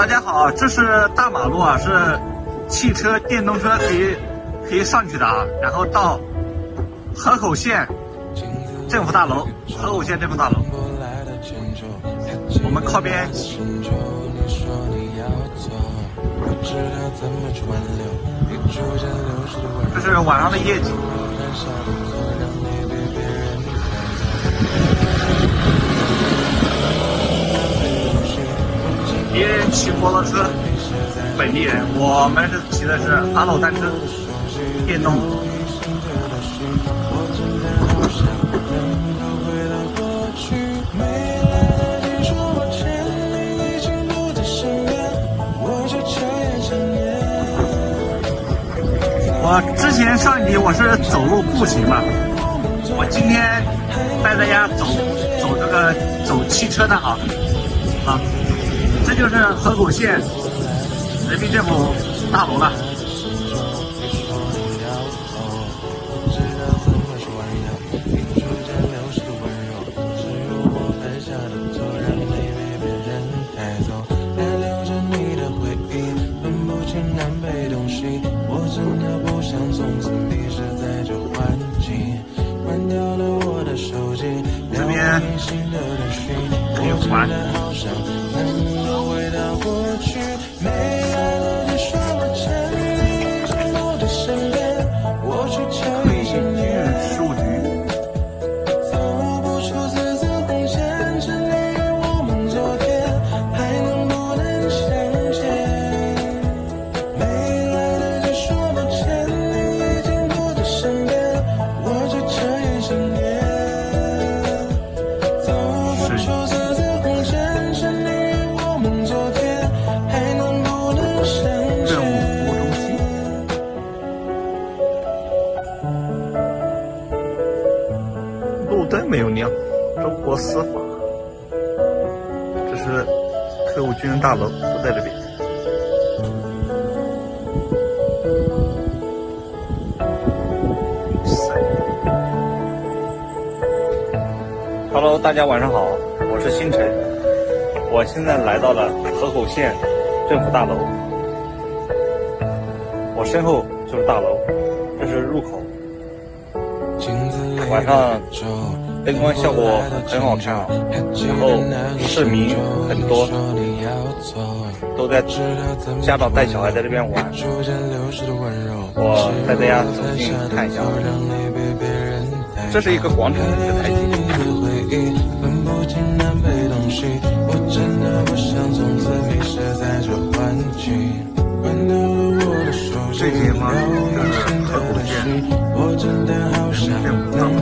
大家好，这是大马路啊，是汽车、电动车可以上去的啊。然后到河口县政府大楼，河口县政府大楼，我们靠边骑。这是晚上的夜景。别人骑摩托车，本地人，我们是骑的是阿鲁单车，电动。我之前上一集我是走路步行嘛，我今天带大家走汽车的啊。这就是河口县人民政府大楼了。这边可以玩。路灯没有亮，中国司法。这是特务军人大楼，都在这边。Hello， 大家晚上好，我是星辰。我现在来到了河口县政府大楼，我身后就是大楼，这是入口。晚上灯光效果很好看啊，然后市民很多，都在家长带小孩在这边玩。我带大家走近看一下，这是一个广场，一个台阶。这些吗？就是河口县人民政府大楼。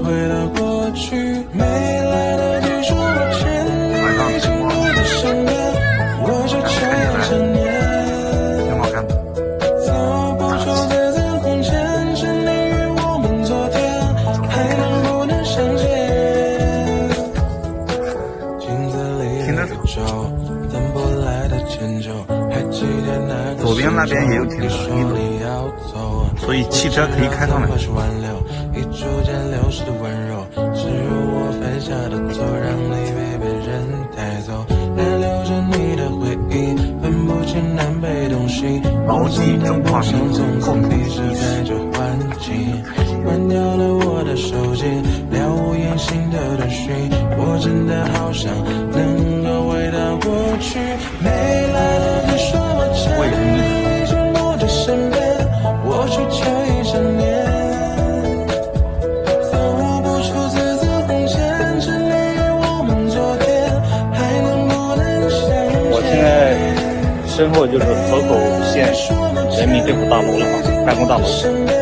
晚上灯光看起来挺好看的。停车场。左边那边也有停车场，所以汽车可以开上来。牢记中华民族共同意识。关掉了我的手机，了无音信的短讯，我真的好想能够回到过去。没来得及说我欠你，已经不在身边，我去求一整年。走不出字字红线，是你我们昨天还能不能相见？我现在身后就是河口县人民政府大楼了啊，办公大楼。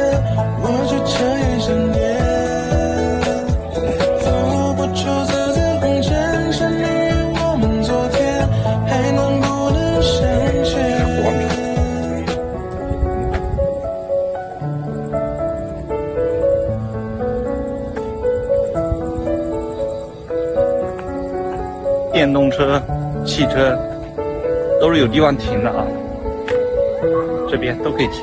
电动车、汽车都是有地方停的啊，这边都可以停。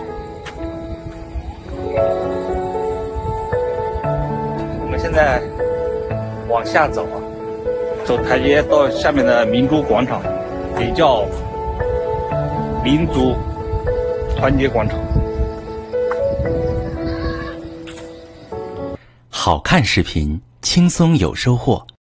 我们现在往下走啊，走台阶到下面的明珠广场，也叫民族团结广场。 好看视频，轻松有收获。